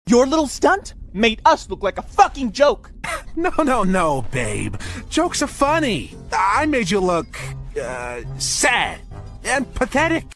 Your little stunt made us look like a fucking joke. No, babe. Jokes are funny. I made you look, sad and pathetic.